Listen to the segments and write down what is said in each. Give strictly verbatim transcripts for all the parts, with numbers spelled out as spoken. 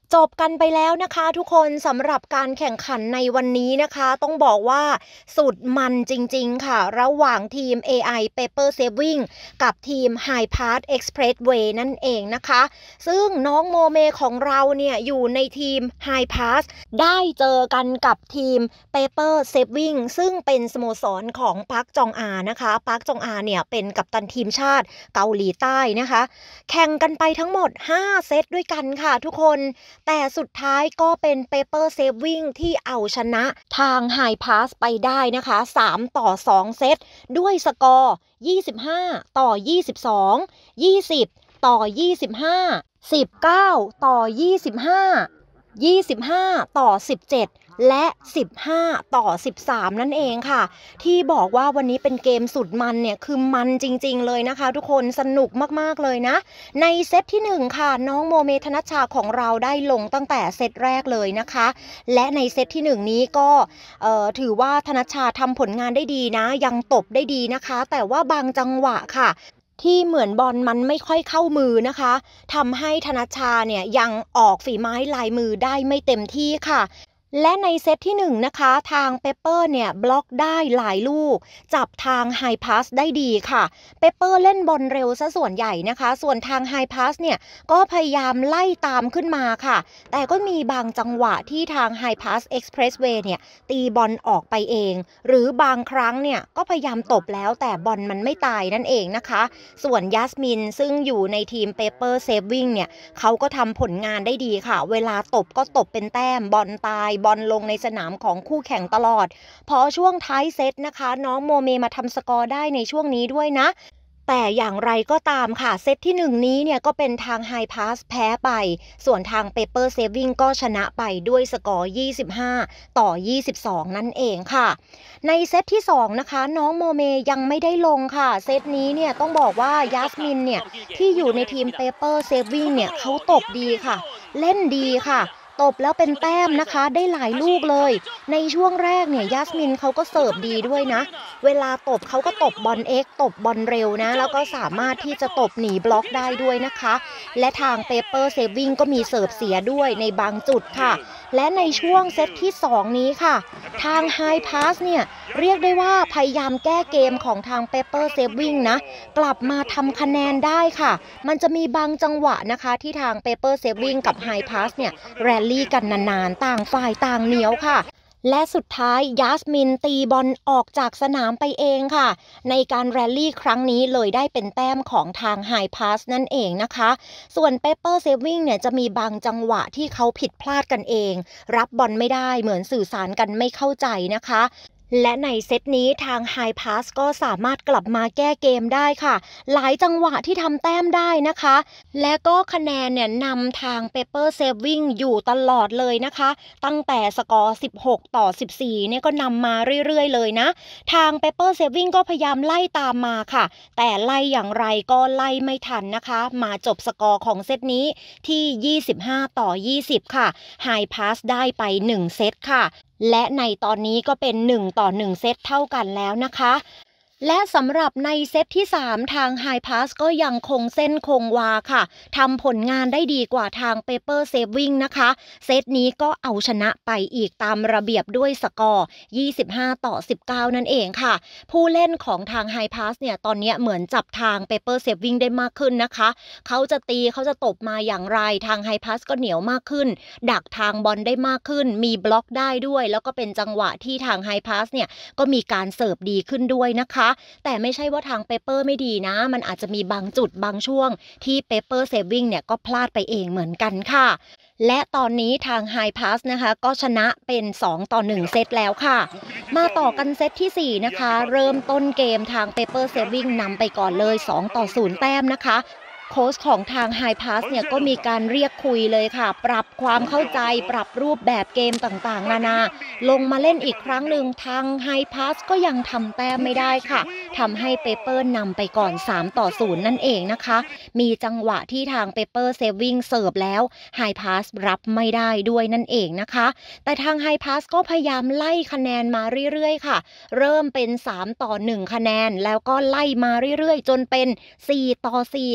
จบกันไปแล้วนะคะทุกคนสำหรับการแข่งขันในวันนี้นะคะต้องบอกว่าสุดมันจริงๆค่ะระหว่างทีม เอ ไอ Paper Saving กับทีม High Pass Expressway นั่นเองนะคะซึ่งน้องโมเมของเราเนี่ยอยู่ในทีม High Pass ได้เจอกันกับทีม Paper Saving ซึ่งเป็นสโมสรของปักจองอานะคะปักจองอาเนี่ยเป็นกัปตันทีมชาติเกาหลีใต้นะคะแข่งกันไปทั้งหมดห้าเซตด้วยกันค่ะทุกคนแต่สุดท้ายก็เป็น Paper Saving ที่เอาชนะทาง High Pass ไปได้นะคะสามต่อสองเซตด้วยสกอร์ยี่สิบห้าต่อยี่สิบสอง ยี่สิบต่อยี่สิบห้า สิบเก้าต่อยี่สิบห้า ยี่สิบห้าต่อสิบเจ็ดและสิบห้าต่อสิบสามนั่นเองค่ะที่บอกว่าวันนี้เป็นเกมสุดมันเนี่ยคือมันจริงๆเลยนะคะทุกคนสนุกมากๆเลยนะในเซตที่หนึ่งค่ะน้องโมเมธนชชาของเราได้ลงตั้งแต่เซตแรกเลยนะคะและในเซตที่หนึ่งนี้ก็เอ่อถือว่าธนชชาทำผลงานได้ดีนะยังตบได้ดีนะคะแต่ว่าบางจังหวะค่ะที่เหมือนบอลมันไม่ค่อยเข้ามือนะคะทำให้ธนชชาเนี่ยยังออกฝีไม้ลายมือได้ไม่เต็มที่ค่ะและในเซตที่หนึ่งนะคะทางเปเปอร์เนี่ยบล็อกได้หลายลูกจับทางไฮพาสได้ดีค่ะเปเปอร์เล่นบอลเร็วซะส่วนใหญ่นะคะส่วนทางไฮพาสเนี่ยก็พยายามไล่ตามขึ้นมาค่ะแต่ก็มีบางจังหวะที่ทางไฮพาสเอ็กซ์เพรสเวย์เนี่ยตีบอลออกไปเองหรือบางครั้งเนี่ยก็พยายามตบแล้วแต่บอลมันไม่ตายนั่นเองนะคะส่วนยัสมินซึ่งอยู่ในทีมเปเปอร์เซฟวิ่งเนี่ยเขาก็ทำผลงานได้ดีค่ะเวลาตบก็ตบเป็นแต้มบอลตายบอลลงในสนามของคู่แข่งตลอดพอช่วงท้ายเซตนะคะน้องโมเมมาทำสกอร์ได้ในช่วงนี้ด้วยนะแต่อย่างไรก็ตามค่ะเซตที่หนึ่งนี้เนี่ยก็เป็นทาง High Pass แพ้ไปส่วนทาง Paper Saving ก็ชนะไปด้วยสกอร์ยี่สิบห้าต่อยี่สิบสองนั่นเองค่ะในเซตที่สองนะคะน้องโมเมยังไม่ได้ลงค่ะเซตนี้เนี่ยต้องบอกว่ายัสมินเนี่ยที่อยู่ในทีม Paper Saving เนี่ยเขาตบดีค่ะเล่นดีค่ะตบแล้วเป็นแต้มนะคะได้หลายลูกเลยในช่วงแรกเนี่ยยัสมินเขาก็เสิร์ฟดีด้วยนะเวลาตบเขาก็ตบบอลเอ็กตบบอลเร็วนะแล้วก็สามารถที่จะตบหนีบล็อกได้ด้วยนะคะและทาง Paper Saving ก็มีเสิร์ฟเสียด้วยในบางจุดค่ะและในช่วงเซตที่สองนี้ค่ะทาง High Pass เนี่ยเรียกได้ว่าพยายามแก้เกมของทาง Paper Saving นะกลับมาทำคะแนนได้ค่ะมันจะมีบางจังหวะนะคะที่ทาง Paper Saving กับ High Pass เนี่ยแรลลี่กันนานๆต่างฝ่ายต่างเหนียวค่ะและสุดท้ายยัสมินตีบอลออกจากสนามไปเองค่ะในการแรลลี่ครั้งนี้เลยได้เป็นแต้มของทาง High Pass นั่นเองนะคะส่วน Paper Saving เนี่ยจะมีบางจังหวะที่เขาผิดพลาดกันเองรับบอลไม่ได้เหมือนสื่อสารกันไม่เข้าใจนะคะและในเซตนี้ทาง High Pass ก็สามารถกลับมาแก้เกมได้ค่ะหลายจังหวะที่ทำแต้มได้นะคะและก็คะแนนเนี่ยนำทาง Paper Saving อยู่ตลอดเลยนะคะตั้งแต่สกอร์สิบหกต่อสิบสี่เนี่ยก็นำมาเรื่อยๆเลยนะทาง Paper Saving ก็พยายามไล่ตามมาค่ะแต่ไล่อย่างไรก็ไล่ไม่ทันนะคะมาจบสกอร์ของเซตนี้ที่ยี่สิบห้าต่อยี่สิบค่ะ High Pass ได้ไปหนึ่งเซตค่ะและในตอนนี้ก็เป็นหนึ่งต่อหนึ่งเซตเท่ากันแล้วนะคะและสำหรับในเซตที่สามทาง High Pass ก็ยังคงเส้นคงวาค่ะทำผลงานได้ดีกว่าทาง Paper Saving นะคะเซตนี้ก็เอาชนะไปอีกตามระเบียบด้วยสกอร์ยี่สิบห้าต่อสิบเก้านั่นเองค่ะผู้เล่นของทาง High Pass เนี่ยตอนนี้เหมือนจับทาง Paper Saving ได้มากขึ้นนะคะเขาจะตีเขาจะตบมาอย่างไรทาง High Pass ก็เหนียวมากขึ้นดักทางบอลได้มากขึ้นมีบล็อกได้ด้วยแล้วก็เป็นจังหวะที่ทาง High Pass เนี่ยก็มีการเสิร์ฟดีขึ้นด้วยนะคะแต่ไม่ใช่ว่าทาง Paper ไม่ดีนะมันอาจจะมีบางจุดบางช่วงที่ Paper Saving เนี่ยก็พลาดไปเองเหมือนกันค่ะและตอนนี้ทาง High Pass นะคะก็ชนะเป็นสองต่อหนึ่งเซตแล้วค่ะมาต่อกันเซตที่สี่นะคะเริ่มต้นเกมทาง Paper Saving นำไปก่อนเลยสองต่อศูนย์แต้มนะคะโค้ชของทาง High Pass เนี่ยก็มีการเรียกคุยเลยค่ะปรับความเข้าใจปรับรูปแบบเกมต่างๆนานาลงมาเล่นอีกครั้งหนึ่งทาง High Pass ก็ยังทำแต้มไม่ได้ค่ะทำให้ Paper นำไปก่อนสามต่อศูนย์นั่นเองนะคะมีจังหวะที่ทาง Paper Saving เสิร์ฟแล้ว High Pass รับไม่ได้ด้วยนั่นเองนะคะแต่ทาง High Pass ก็พยายามไล่คะแนนมาเรื่อยๆค่ะเริ่มเป็นสามต่อหนึ่งคะแนนแล้วก็ไล่มาเรื่อยๆจนเป็นสี่ต่อสี่ค่ะ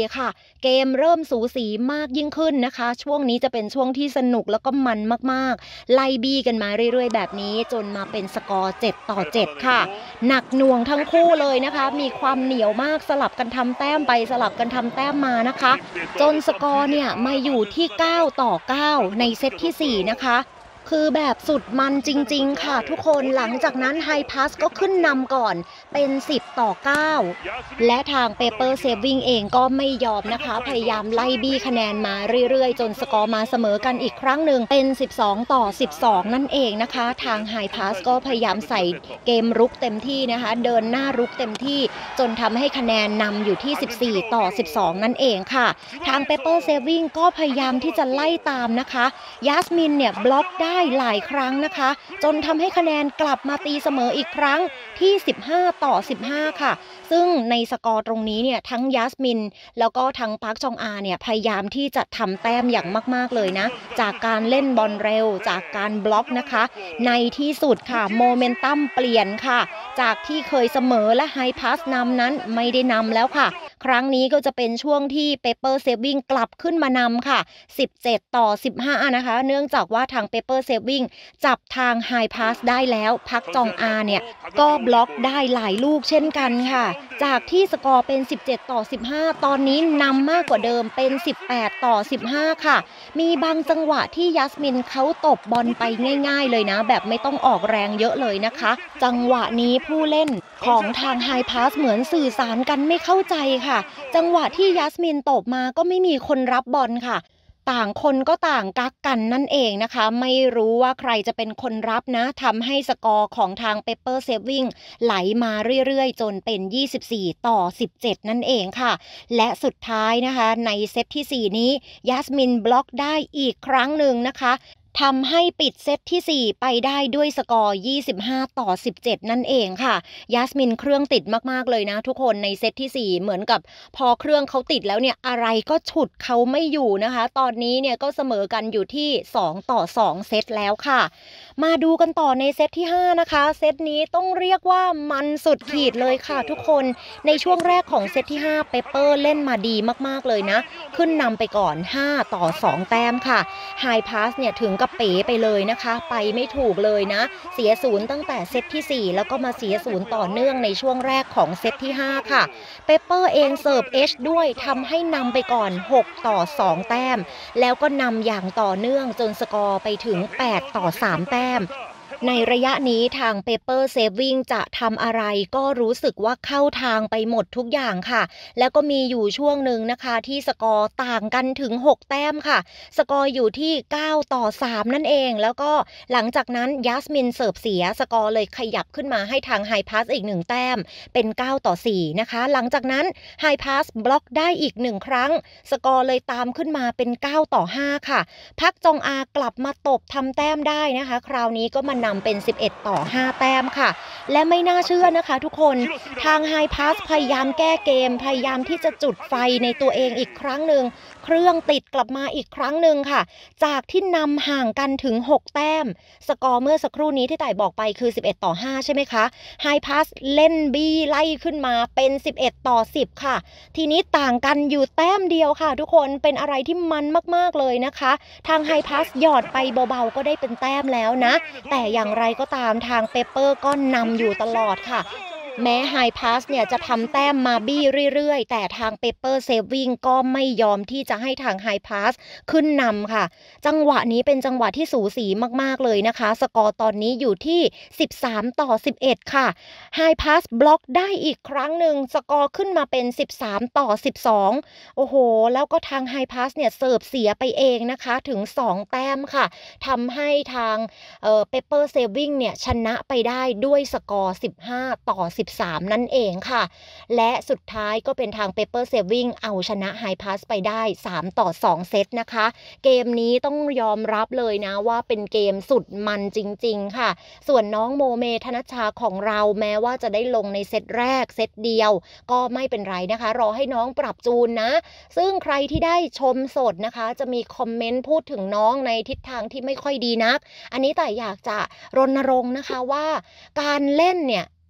เกมเริ่มสูสีมากยิ่งขึ้นนะคะช่วงนี้จะเป็นช่วงที่สนุกแล้วก็มันมากๆไล่บี้กันมาเรื่อยๆแบบนี้จนมาเป็นสกอร์เจ็ดต่อเจ็ดค่ะหนักหน่วงทั้งคู่เลยนะคะมีความเหนียวมากสลับกันทำแต้มไปสลับกันทำแต้มมานะคะจนสกอร์เนี่ยมาอยู่ที่เก้าต่อเก้าในเซตที่สี่นะคะคือแบบสุดมันจริงๆค่ะทุกคนหลังจากนั้นไฮพาสก็ขึ้นนำก่อนเป็นสิบต่อเก้าและทาง Paper Saving เองก็ไม่ยอมนะคะพยายามไล่บี้คะแนนมาเรื่อยๆจนสกอร์มาเสมอกันอีกครั้งหนึ่งเป็นสิบสองต่อสิบสองนั่นเองนะคะทางไฮพาสก็พยายามใส่เกมรุกเต็มที่นะคะเดินหน้ารุกเต็มที่จนทำให้คะแนนนำอยู่ที่สิบสี่ต่อสิบสองนั่นเองค่ะทาง Paper Saving ก็พยายามที่จะไล่ตามนะคะยาสมินเนี่ยบล็อกได้หลายครั้งนะคะจนทำให้คะแนนกลับมาตีเสมออีกครั้งที่สิบห้าต่อสิบห้าค่ะซึ่งในสกอร์ตรงนี้เนี่ยทั้งยาสมินแล้วก็ทั้งปาร์คจองอาเนี่ยพยายามที่จะทำแต้มอย่างมากๆเลยนะจากการเล่นบอลเร็วจากการบล็อกนะคะในที่สุดค่ะโมเมนตัมเปลี่ยนค่ะจากที่เคยเสมอและไฮพาสนำนั้นไม่ได้นำแล้วค่ะครั้งนี้ก็จะเป็นช่วงที่ Paper Saving กลับขึ้นมานำค่ะสิบเจ็ดต่อสิบห้านะคะเนื่องจากว่าทาง Paper Saving จับทาง High Pass ได้แล้วพักจองอาเนี่ยก็บล็อกได้หลายลูกเช่นกันค่ะจากที่สกอร์เป็นสิบเจ็ดต่อสิบห้าตอนนี้นำมากกว่าเดิมเป็นสิบแปดต่อสิบห้าค่ะมีบางจังหวะที่ยัสมินเขาตบบอลไปง่ายๆเลยนะแบบไม่ต้องออกแรงเยอะเลยนะคะจังหวะนี้ผู้เล่นของทาง High Pass เหมือนสื่อสารกันไม่เข้าใจค่ะจังหวะที่ยัสมินตบมาก็ไม่มีคนรับบอลค่ะต่างคนก็ต่างกักกันนั่นเองนะคะไม่รู้ว่าใครจะเป็นคนรับนะทำให้สกอร์ของทาง Paper Saving ไหลมาเรื่อยๆจนเป็นยี่สิบสี่ต่อสิบเจ็ดนั่นเองค่ะและสุดท้ายนะคะในเซตที่สี่นี้ยัสมินบล็อกได้อีกครั้งหนึ่งนะคะทำให้ปิดเซตที่สี่ไปได้ด้วยสกอร์ยี่สิบห้าต่อสิบเจ็ดนั่นเองค่ะยาสมินเครื่องติดมากๆเลยนะทุกคนในเซตที่สี่เหมือนกับพอเครื่องเขาติดแล้วเนี่ยอะไรก็ฉุดเขาไม่อยู่นะคะตอนนี้เนี่ยก็เสมอกันอยู่ที่สองต่อสองเซตแล้วค่ะมาดูกันต่อในเซตที่ห้านะคะเซตนี้ต้องเรียกว่ามันสุดขีดเลยค่ะทุกคนในช่วงแรกของเซตที่ห้าเปเปอร์เล่นมาดีมากๆเลยนะขึ้นนำไปก่อนห้าต่อสองแต้มค่ะไฮพาสเนี่ยถึงกับเป๋ไปเลยนะคะไปไม่ถูกเลยนะเสียศูนย์ตั้งแต่เซตที่สี่แล้วก็มาเสียศูนย์ต่อเนื่องในช่วงแรกของเซตที่ห้าค่ะเปเปอร์เองเสิร์ฟเอชด้วยทำให้นำไปก่อนหกต่อสองแต้มแล้วก็นำอย่างต่อเนื่องจนสกอร์ไปถึงแปดต่อสามแต้มในระยะนี้ทาง Paper Saving จะทำอะไรก็รู้สึกว่าเข้าทางไปหมดทุกอย่างค่ะแล้วก็มีอยู่ช่วงหนึ่งนะคะที่สกอร์ต่างกันถึงหกแต้มค่ะสกอร์อยู่ที่เก้าต่อสามนั่นเองแล้วก็หลังจากนั้นยัสมินเสิร์ฟเสียสกอร์เลยขยับขึ้นมาให้ทาง High Pass อีกหนึ่งแต้มเป็นเก้าต่อสี่นะคะหลังจากนั้น High Pass บล็อกได้อีกหนึ่งครั้งสกอร์เลยตามขึ้นมาเป็นเก้าต่อห้าค่ะพักจองอากลับมาตบทำแต้มได้นะคะคราวนี้ก็มานำเป็นสิบเอ็ดต่อห้าแต้มค่ะและไม่น่าเชื่อนะคะทุกคนทาง High Pass พยายามแก้เกมพยายามที่จะจุดไฟในตัวเองอีกครั้งหนึ่งเครื่องติดกลับมาอีกครั้งหนึ่งค่ะจากที่นำห่างกันถึงหกแต้มสกอร์เมื่อสักครู่นี้ที่ต่ายบอกไปคือสิบเอ็ดต่อห้าใช่ไหมคะ High Pass เล่นบี้ไล่ขึ้นมาเป็นสิบเอ็ดต่อสิบค่ะทีนี้ต่างกันอยู่แต้มเดียวค่ะทุกคนเป็นอะไรที่มันมากๆเลยนะคะทาง High Pass หยอดไปเบาๆก็ได้เป็นแต้มแล้วนะแต่อย่างไรก็ตามทางเปเปอร์ก็นำอยู่ตลอดค่ะแม้ High Pass เนี่ยจะทำแต้มมาบี้เรื่อยๆแต่ทาง Paper Saving ก็ไม่ยอมที่จะให้ทาง High Pass ขึ้นนำค่ะจังหวะนี้เป็นจังหวะที่สูสีมากๆเลยนะคะสกอร์ตอนนี้อยู่ที่สิบสามต่อสิบเอ็ดค่ะ High Pass บล็อกได้อีกครั้งหนึ่งสกอร์ขึ้นมาเป็นสิบสามต่อสิบสองโอ้โหแล้วก็ทาง High Pass เนี่ยเสิร์ฟเสียไปเองนะคะถึงสองแต้มค่ะทำให้ทางเอ่อ Paper Saving เนี่ยชนะไปได้ด้วยสกอร์สิบห้าต่อสิบสามนั่นเองค่ะและสุดท้ายก็เป็นทาง Paper Saving เอาชนะ High Pass ไปได้สามต่อสองเซตนะคะเกมนี้ต้องยอมรับเลยนะว่าเป็นเกมสุดมันจริงๆค่ะส่วนน้องโมเมธนชชาของเราแม้ว่าจะได้ลงในเซตแรกเซตเดียวก็ไม่เป็นไรนะคะรอให้น้องปรับจูนนะซึ่งใครที่ได้ชมสดนะคะจะมีคอมเมนต์พูดถึงน้องในทิศทางที่ไม่ค่อยดีนักอันนี้แต่อยากจะรณรงค์นะคะว่าการเล่นเนี่ย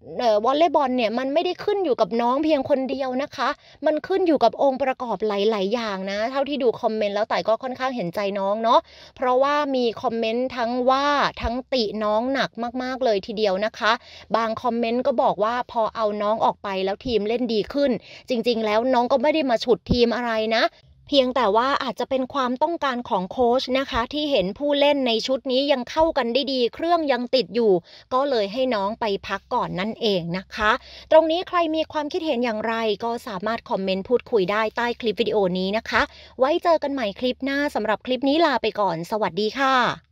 เอ่อวอลเลย์บอลเนี่ยมันไม่ได้ขึ้นอยู่กับน้องเพียงคนเดียวนะคะมันขึ้นอยู่กับองค์ประกอบหลายๆอย่างนะเท่าที่ดูคอมเมนต์แล้วต่ายก็ค่อนข้างเห็นใจน้องเนาะเพราะว่ามีคอมเมนต์ทั้งว่าทั้งติน้องหนักมากๆเลยทีเดียวนะคะบางคอมเมนต์ก็บอกว่าพอเอาน้องออกไปแล้วทีมเล่นดีขึ้นจริงๆแล้วน้องก็ไม่ได้มาฉุดทีมอะไรนะเพียงแต่ว่าอาจจะเป็นความต้องการของโค้ชนะคะที่เห็นผู้เล่นในชุดนี้ยังเข้ากันได้ดีเครื่องยังติดอยู่ก็เลยให้น้องไปพักก่อนนั่นเองนะคะตรงนี้ใครมีความคิดเห็นอย่างไรก็สามารถคอมเมนต์พูดคุยได้ใต้คลิปวิดีโอนี้นะคะไว้เจอกันใหม่คลิปหน้าสำหรับคลิปนี้ลาไปก่อนสวัสดีค่ะ